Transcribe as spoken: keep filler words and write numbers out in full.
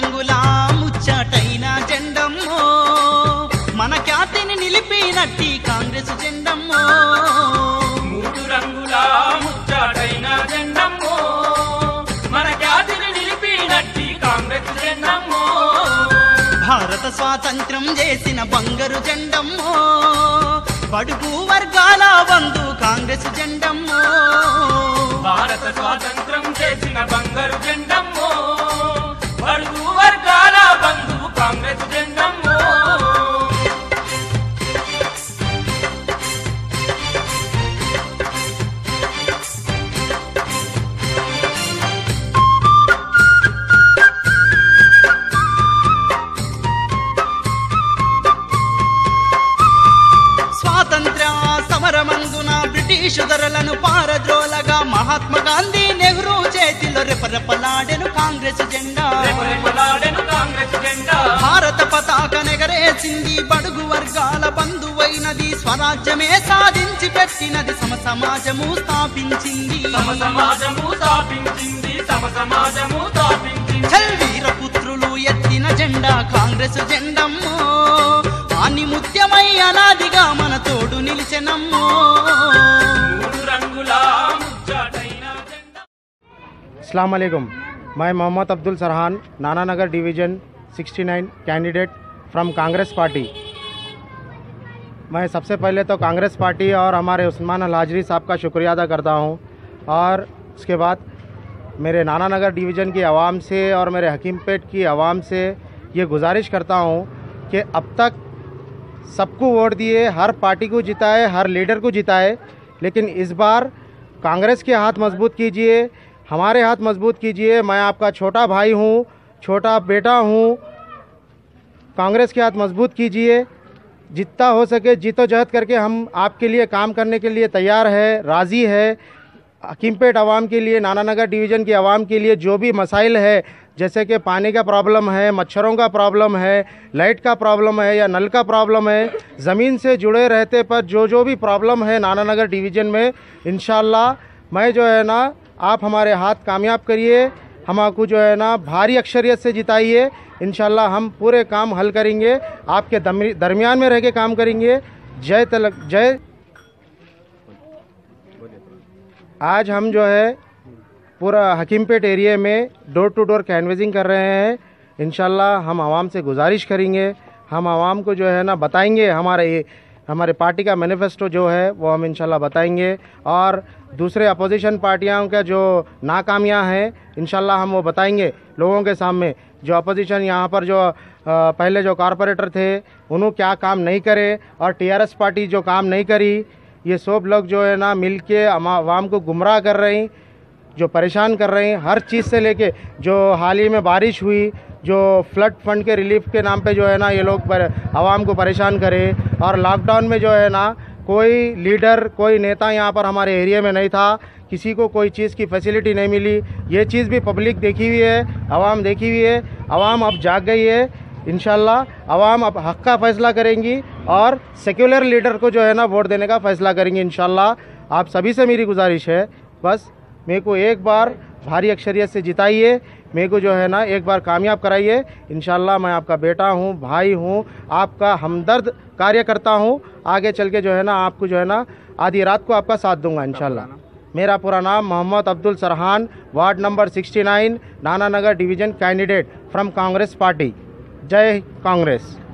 రంగుల ముచ్చటైన జెండమ్మో మన ఖ్యాతిని నిలిపినట్టి కాంగ్రెస్ జెండమ్మో మూడు రంగుల ముచ్చటైన జెండమ్మో మన ఖ్యాతిని నిలిపినట్టి కాంగ్రెస్ జెండమ్మో భారత స్వాతంత్ర్యం చేసిన బంగారు జెండమ్మో బడుగు వర్గాల బంధు కాంగ్రెస్ జెండమ్మో భారత స్వాతంత్ర్యం చేసిన బంగారు జెండమ్మో బడుగు వర్గాల బంధువు కాంగ్రెస్ జెండమ్మో స్వాతంత్ర్య సమరమందున బ్రిటిష్ ధరలను పారద్రోలగా మహాత్మా గాంధీ నెహ్రూ చేతిలో రెపరెపలాడెను కాంగ్రెస్ జెండా రెపరెపలాడెను కాంగ్రెస్ జెండా భారత పతాక నెగరేసింది బడుగు వర్గాల బంధువైనది స్వరాజ్యమే సాధించి పెట్టినది సమ సమాజము స్థాపించింది సమ సమాజము స్థాపించింది సమ సమాజము స్థాపించింది చల్వీర పుత్రులు ఎత్తిన జెండా కాంగ్రెస్ జెండమ్మో ఆని ముత్యమై అనాదిగా మన తోడు నిలిచెనమ్మో మూడు రంగుల ముచ్చటైన జెండా अस्सलाम वालेकुम। मैं मोहम्मद अब्दुल सरहान नाना नगर डिवीज़न उनहत्तर कैंडिडेट फ्रॉम कांग्रेस पार्टी। मैं सबसे पहले तो कांग्रेस पार्टी और हमारे उस्मान अल हाजरी साहब का शुक्रिया अदा करता हूं और उसके बाद मेरे नाना नगर डिवीज़न की आवाम से और मेरे हकीमपेट की आवाम से ये गुजारिश करता हूं कि अब तक सबको वोट दिए, हर पार्टी को जिताए, हर लीडर को जिताए, लेकिन इस बार कांग्रेस के हाथ मजबूत कीजिए, हमारे हाथ मजबूत कीजिए। मैं आपका छोटा भाई हूँ, छोटा बेटा हूँ। कांग्रेस के हाथ मजबूत कीजिए, जितना हो सके जीतोजहद करके हम आपके लिए काम करने के लिए तैयार है, राज़ी है। हकीमपेट आवाम के लिए, नाना नगर डिवीज़न की आवाम के लिए जो भी मसाइल है, जैसे कि पानी का प्रॉब्लम है, मच्छरों का प्रॉब्लम है, लाइट का प्रॉब्लम है या नल का प्रॉब्लम है, ज़मीन से जुड़े रहते पर जो जो भी प्रॉब्लम है नाना नगर डिवीज़न में, इंशाल्लाह मैं जो है ना आप हमारे हाथ कामयाब करिए, हमको जो है ना भारी अक्सरियत से जिताइए। इंशाल्लाह हम पूरे काम हल करेंगे, आपके दरमियान में रह के काम करेंगे। जय तलक जय। आज हम जो है पूरा हकीमपेट एरिया में डोर टू डोर कैनवेसिंग कर रहे हैं। इंशाल्लाह हम आवाम से गुजारिश करेंगे, हम आवाम को जो है ना बताएंगे, हमारे हमारे पार्टी का मैनिफेस्टो जो है वो हम इंशाल्लाह बताएंगे और दूसरे अपोजिशन पार्टियों का जो नाकामियाँ हैं इंशाल्लाह हम वो बताएंगे लोगों के सामने। जो अपोजिशन यहाँ पर जो पहले जो कॉरपोरेटर थे उन्होंने क्या काम नहीं करे और टीआरएस पार्टी जो काम नहीं करी, ये सब लोग जो है ना मिल के आवाम को गुमराह कर रहे हैं, जो परेशान कर रहे हैं हर चीज़ से लेके। जो हाल ही में बारिश हुई, जो फ्लड फंड के रिलीफ के नाम पे जो है ना ये लोग पर आवाम को परेशान करे, और लॉकडाउन में जो है ना कोई लीडर कोई नेता यहाँ पर हमारे एरिया में नहीं था, किसी को कोई चीज़ की फैसिलिटी नहीं मिली। ये चीज़ भी पब्लिक देखी हुई है, आवाम देखी हुई है, आवाम अब जाग गई है। इंशाल्लाह आवाम अब हक़ का फ़ैसला करेंगी और सेक्युलर लीडर को जो है ना वोट देने का फ़ैसला करेंगी इंशाल्लाह। आप सभी से मेरी गुजारिश है, बस मेरे को एक बार भारी अक्सरियत से जिताइए, मेरे को जो है ना एक बार कामयाब कराइए। इंशाल्लाह मैं आपका बेटा हूँ, भाई हूँ, आपका हमदर्द कार्य करता हूँ। आगे चल के जो है ना आपको जो है ना आधी रात को आपका साथ दूंगा इंशाल्लाह। मेरा पूरा नाम मोहम्मद अब्दुल सरहान, वार्ड नंबर उनहत्तर, Nana Nagar division candidate from Congress party. जय कांग्रेस।